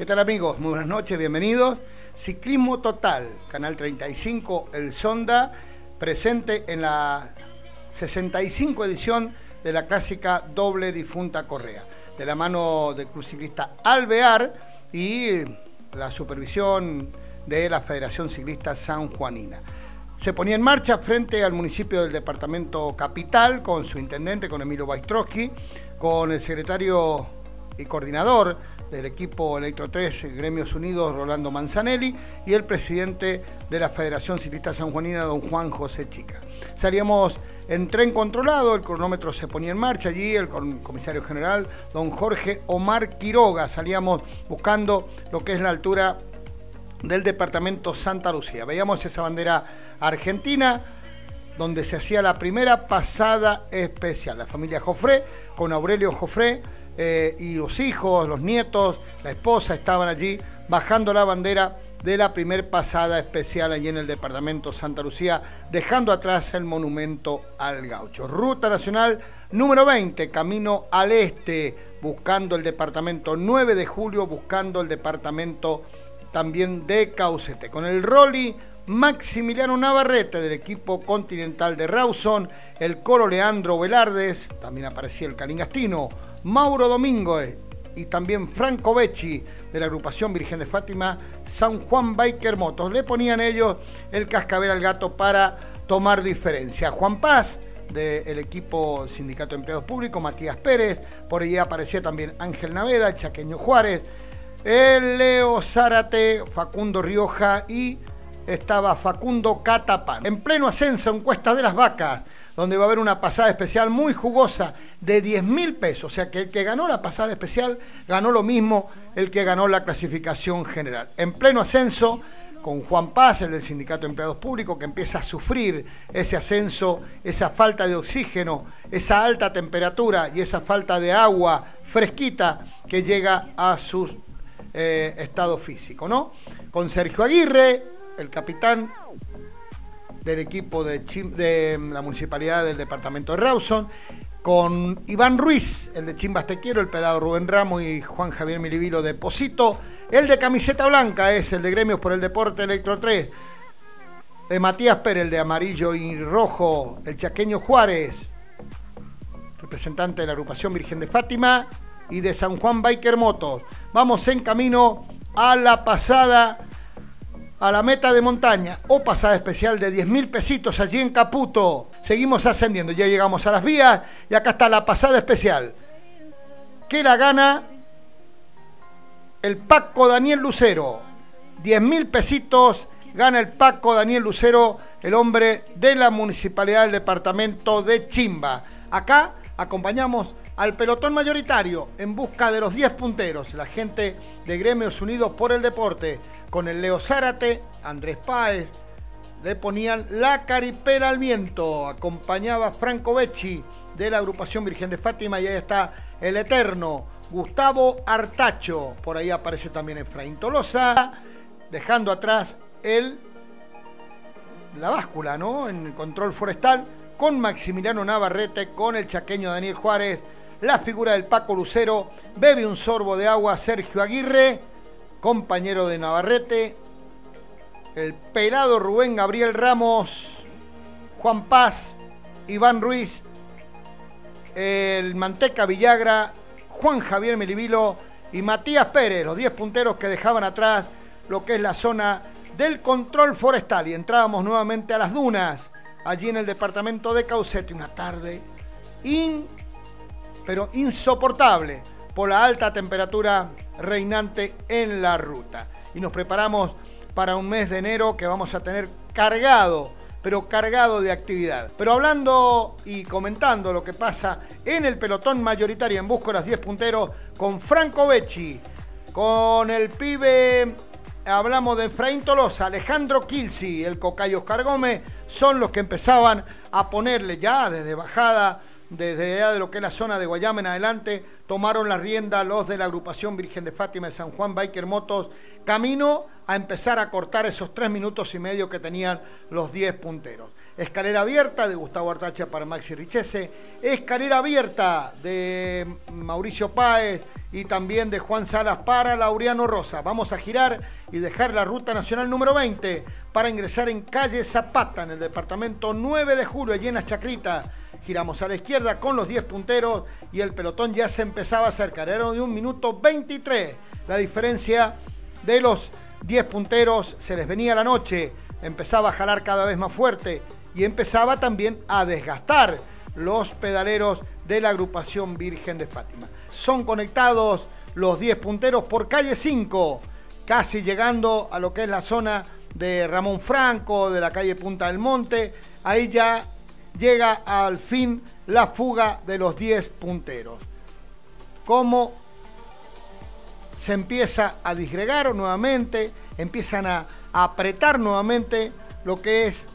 tal amigos? Muy buenas noches, bienvenidos. Ciclismo Total, Canal 35, El Sonda, presente en la 65 edición de la clásica doble difunta Correa, de la mano del Club Ciclista Alvear y la supervisión de la Federación Ciclista Sanjuanina. Se ponía en marcha frente al municipio del departamento Capital, con su intendente, con Emilio Baistrowski, con el secretario y coordinador del equipo Electro 3, Gremios Unidos, Rolando Manzanelli, y el presidente de la Federación Ciclista Sanjuanina, don Juan José Chica. Salíamos en tren controlado, el cronómetro se ponía en marcha allí, el comisario general, don Jorge Omar Quiroga, salíamos buscando lo que es la altura del departamento Santa Lucía. Veíamos esa bandera argentina, donde se hacía la primera pasada especial. La familia Jofré, con Aurelio Jofré, y los hijos, los nietos, la esposa estaban allí bajando la bandera de la primer pasada especial allí en el departamento Santa Lucía, dejando atrás el monumento al gaucho. Ruta nacional número 20, camino al este, buscando el departamento 9 de julio, buscando el departamento también de Caucete, con el Rolly Maximiliano Navarrete del equipo continental de Rawson, el Coro Leandro Velardes, también aparecía el Calingastino, Mauro Domínguez y también Franco Becci de la agrupación Virgen de Fátima, San Juan Biker Motos. Le ponían ellos el cascabel al gato para tomar diferencia. Juan Paz del equipo Sindicato de Empleados Públicos, Matías Pérez, por allí aparecía también Ángel Naveda, el Chaqueño Juárez, el Leo Zárate, Facundo Rioja y estaba Facundo Catapán. En pleno ascenso en Cuesta de las Vacas, donde va a haber una pasada especial muy jugosa de 10.000 pesos. O sea que el que ganó la pasada especial ganó lo mismo el que ganó la clasificación general. En pleno ascenso, con Juan Paz, el del Sindicato de Empleados Públicos, que empieza a sufrir ese ascenso, esa falta de oxígeno, esa alta temperatura y esa falta de agua fresquita que llega a su estado físico, ¿no? Con Sergio Aguirre, el capitán del equipo de la municipalidad del departamento de Rawson, con Iván Ruiz, el de Chimbastequiero, el pelado Rubén Ramos y Juan Javier Milivilo de Posito, el de camiseta blanca es el de Gremios por el Deporte Electro 3, de Matías Pérez, el de amarillo y rojo, el Chaqueño Juárez, representante de la agrupación Virgen de Fátima y de San Juan Biker Motos. Vamos en camino a la pasada, a la meta de montaña o pasada especial de 10.000 pesitos allí en Caputo. Seguimos ascendiendo, ya llegamos a las vías y acá está la pasada especial, que la gana el Paco Daniel Lucero. 10.000 pesitos gana el Paco Daniel Lucero, el hombre de la municipalidad del departamento de Chimba. Acá acompañamos al pelotón mayoritario en busca de los 10 punteros, la gente de Gremios Unidos por el Deporte, con el Leo Zárate, Andrés Páez, le ponían la caripela al viento, acompañaba Franco Becci de la agrupación Virgen de Fátima y ahí está el eterno Gustavo Artacho, por ahí aparece también Efraín Tolosa, dejando atrás la báscula, ¿no? En el control forestal, con Maximiliano Navarrete, con el chaqueño Daniel Juárez, la figura del Paco Lucero, bebe un sorbo de agua Sergio Aguirre, compañero de Navarrete, el pelado Rubén Gabriel Ramos, Juan Paz, Iván Ruiz, el Manteca Villagra, Juan Javier Melivilo y Matías Pérez, los 10 punteros que dejaban atrás lo que es la zona del control forestal. Y entrábamos nuevamente a las dunas, allí en el departamento de Caucete, una tarde pero insoportable por la alta temperatura reinante en la ruta. Y nos preparamos para un mes de enero que vamos a tener cargado, pero cargado de actividad. Pero hablando y comentando lo que pasa en el pelotón mayoritario en busca de los 10 punteros, con Franco Becci, con el pibe, hablamos de Efraín Tolosa, Alejandro Kilsi, el Cocayo Oscar Gómez, son los que empezaban a ponerle ya desde bajada desde allá de lo que es la zona de Guayama en adelante, tomaron la rienda los de la agrupación Virgen de Fátima de San Juan Biker Motos, camino a empezar a cortar esos 3 minutos y medio que tenían los 10 punteros. Escalera abierta de Gustavo Artacha para Maxi Richese, escalera abierta de Mauricio Páez y también de Juan Salas para Laureano Rosa. Vamos a girar y dejar la ruta nacional número 20 para ingresar en calle Zapata, en el departamento 9 de julio, allí en Las Chacritas. Giramos a la izquierda con los 10 punteros y el pelotón ya se empezaba a acercar. Era de 1 minuto 23. La diferencia de los 10 punteros, se les venía la noche, empezaba a jalar cada vez más fuerte y empezaba también a desgastar los pedaleros de la agrupación Virgen de Fátima. Son conectados los 10 punteros por calle 5, casi llegando a lo que es la zona de Ramón Franco, de la calle Punta del Monte. Ahí ya llega al fin la fuga de los 10 punteros. Como se empieza a disgregar nuevamente, empiezan a apretar nuevamente lo que es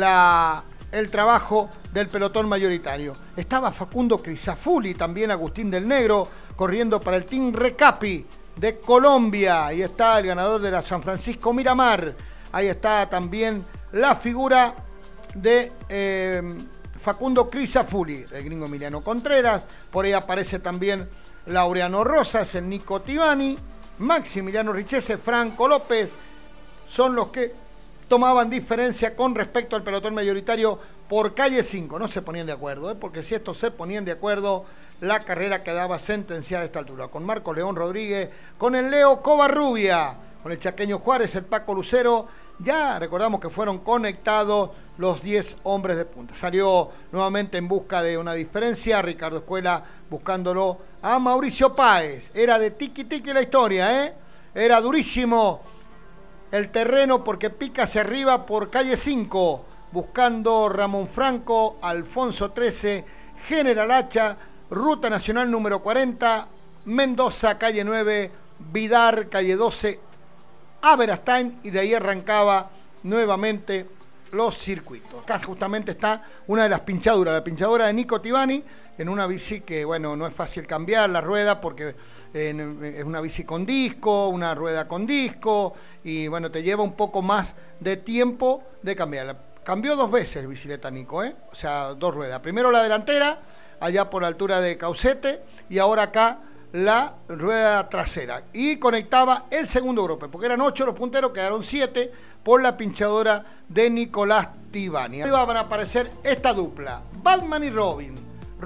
el trabajo del pelotón mayoritario. Estaba Facundo Crisafulli, también Agustín del Negro, corriendo para el Team Recapi de Colombia. Ahí está el ganador de la San Francisco Miramar. Ahí está también la figura de Facundo Crisafulli, el gringo Emiliano Contreras. Por ahí aparece también Laureano Rosas, el Nico Tibani, Maximiliano Richese, Franco López. Son los que tomaban diferencia con respecto al pelotón mayoritario por calle 5. No se ponían de acuerdo, porque si estos se ponían de acuerdo, la carrera quedaba sentenciada a esta altura. Con Marco León Rodríguez, con el Leo Covarrubia, con el Chaqueño Juárez, el Paco Lucero. Ya recordamos que fueron conectados los 10 hombres de punta. Salió nuevamente en busca de una diferencia Ricardo Escuela, buscándolo a Mauricio Páez. Era de tiki-tiki la historia, ¿eh? Era durísimo el terreno porque pica hacia arriba por calle 5, buscando Ramón Franco, Alfonso 13, General Hacha, Ruta Nacional número 40, Mendoza, calle 9, Vidar, calle 12, Aberastain, y de ahí arrancaba nuevamente los circuitos. Acá justamente está una de las pinchaduras, la pinchadura de Nico Tibani, en una bici que, bueno, no es fácil cambiar la rueda porque es una bici con disco, una rueda con disco, y bueno, te lleva un poco más de tiempo de cambiarla. Cambió 2 veces el bicicleta Nico, o sea, 2 ruedas. Primero la delantera, allá por la altura de Caucete, y ahora acá la rueda trasera. Y conectaba el segundo grupo, porque eran 8 los punteros, quedaron 7 por la pinchadora de Nicolás Tibani. Ahí van a aparecer esta dupla, Batman y Robin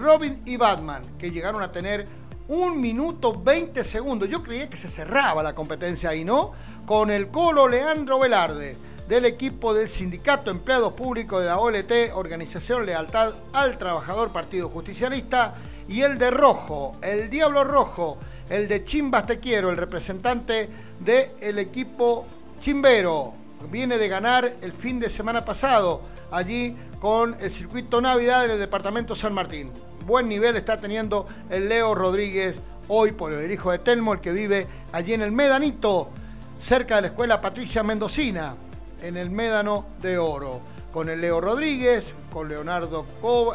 y Batman, que llegaron a tener 1 minuto 20 segundos. Yo creía que se cerraba la competencia ahí, ¿no? Con el Colo Leandro Velarde, del equipo del Sindicato de Empleados Públicos de la OLT, Organización Lealtad al Trabajador, Partido Justicialista, y el de Rojo, el Diablo Rojo, el de Chimbas Te Quiero, el representante del equipo chimbero. Viene de ganar el fin de semana pasado allí con el circuito Navidad en el departamento San Martín. Buen nivel está teniendo el Leo Rodríguez hoy por el hijo de Telmo, el que vive allí en el Medanito, cerca de la escuela Patricia Mendocina, en el Médano de Oro. Con el Leo Rodríguez, con Leonardo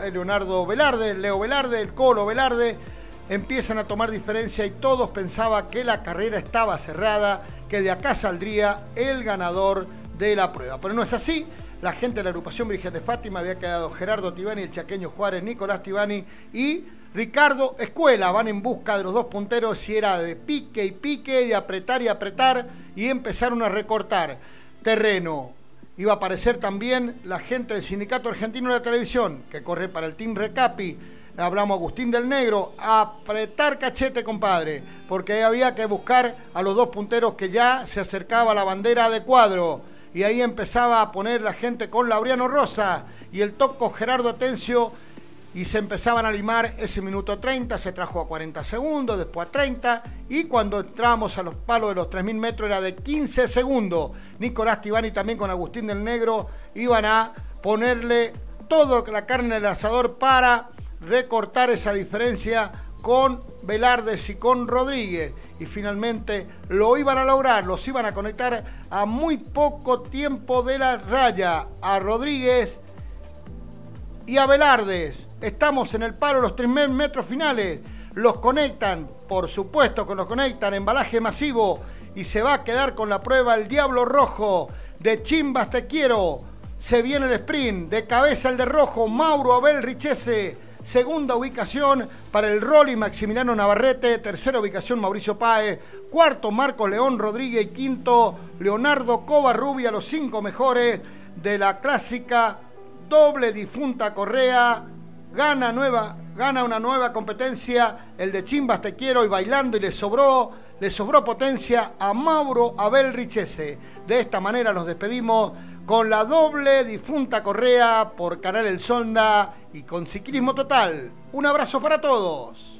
Velarde, el Leo Velarde, el Colo Velarde, empiezan a tomar diferencia y todos pensaban que la carrera estaba cerrada, que de acá saldría el ganador de la prueba. Pero no es así. La gente de la agrupación Virgen de Fátima había quedado Gerardo Tibani, el Chaqueño Juárez, Nicolás Tibani y Ricardo Escuela. Van en busca de los 2 punteros y era de pique y pique, de apretar y apretar, y empezaron a recortar terreno. Iba a aparecer también la gente del Sindicato Argentino de la Televisión, que corre para el Team Recapi. Hablamos Agustín del Negro, apretar cachete, compadre, porque ahí había que buscar a los 2 punteros que ya se acercaba a la bandera de cuadro. Y ahí empezaba a poner la gente con Laureano Rosa y el toco Gerardo Atencio, y se empezaban a limar ese minuto 30, se trajo a 40 segundos, después a 30, y cuando entramos a los palos de los 3.000 metros era de 15 segundos. Nicolás Tibani también con Agustín del Negro iban a ponerle toda la carne del asador para recortar esa diferencia con Velardes y con Rodríguez, y finalmente lo iban a lograr, los iban a conectar a muy poco tiempo de la raya, a Rodríguez y a Velardes. Estamos en el paro, los 3.000 metros finales. Los conectan, por supuesto que los conectan, embalaje masivo. Y se va a quedar con la prueba el Diablo Rojo de Chimbas Te Quiero. Se viene el sprint, de cabeza el de rojo, Mauro Abel Richese. Segunda ubicación para el Rolly Maximiliano Navarrete. Tercera ubicación Mauricio Páez. Cuarto Marcos León Rodríguez. Y quinto Leonardo Covarrubia. Los 5 mejores de la clásica doble difunta Correa. Gana una nueva competencia el de Chimbas Te Quiero y bailando, y le sobró potencia a Mauro Abel Richese. De esta manera nos despedimos con la doble difunta Correa por Canal El Sonda y con Ciclismo Total. Un abrazo para todos.